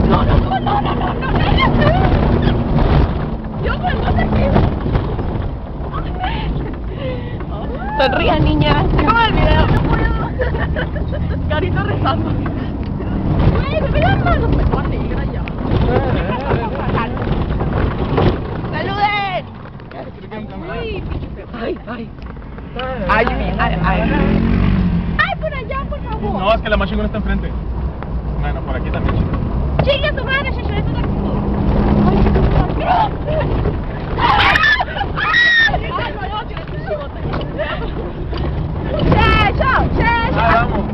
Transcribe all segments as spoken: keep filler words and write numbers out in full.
No, no, no, no, no, no, no. Yo pues no sé qué. Sonría, niña. ¿Cómo el video? Carito rezando. Güey, me da mano. Me voy a seguir allá. ¡Saluden! Uy, ay, ay. Ay, ay, ay. Ay, por allá, por favor. No, es que la más chingona está enfrente. Bueno, por aquí también. Chinga tu madre, Checho, esto es Checho, Checho. Ah, vamos.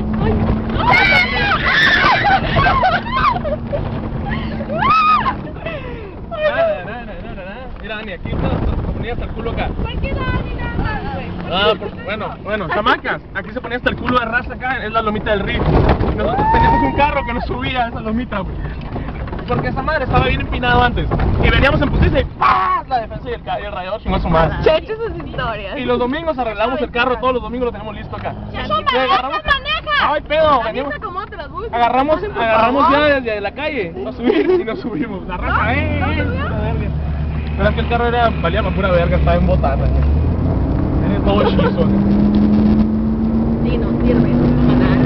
Nada, nada, nada, nada. Mira, Dani, aquí está, te ponías hasta el culo acá. ¿Por qué Dani nada, güey? Ah, por, bueno, bueno, chamacas, aquí se ponía hasta el culo de raza acá, es la lomita del río. Y nosotros teníamos un carro que nos subía a esa lomita, güey. Porque esa madre estaba bien empinado antes. Y veníamos en putiza y ¡pah! La defensa y el, y el rayador chingó a su madre. Checho sus historias. Y los domingos arreglamos el carro, todos los domingos lo tenemos listo acá. Checho, Y agarramos- maneja, maneja. Ay, pedo, veníamos- Avisa las buses. Agarramos, Por agarramos favor. ya desde la calle a subir y nos subimos. La raza, ¿No? eh, ¿No eh, subió? pura verga. Pero es que el carro era, valía para pura verga, estaba en botada. Tiene todo chizo. Sí, no sirve. No nada.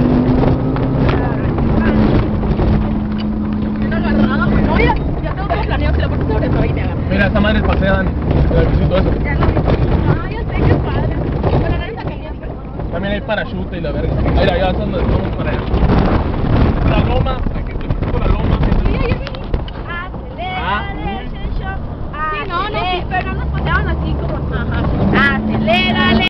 Bien agarrada, pues. No, ya, ya tengo todo planeado. Si la pones sobre todo ahí te agarro. Mira, esa madre pasea, Dani. El visito eso. Ya lo vi. Ah, ya sé que es padre. Bueno, no está caliente. También hay parachute y la verga. Mira, ya son vamos para allá. La loma, aquí te por la loma. Sí, ayer vi. Ah, Acelérale, Checho. Sí, no, no, sí, pero no nos ponían así como. Ajá. Acelérale.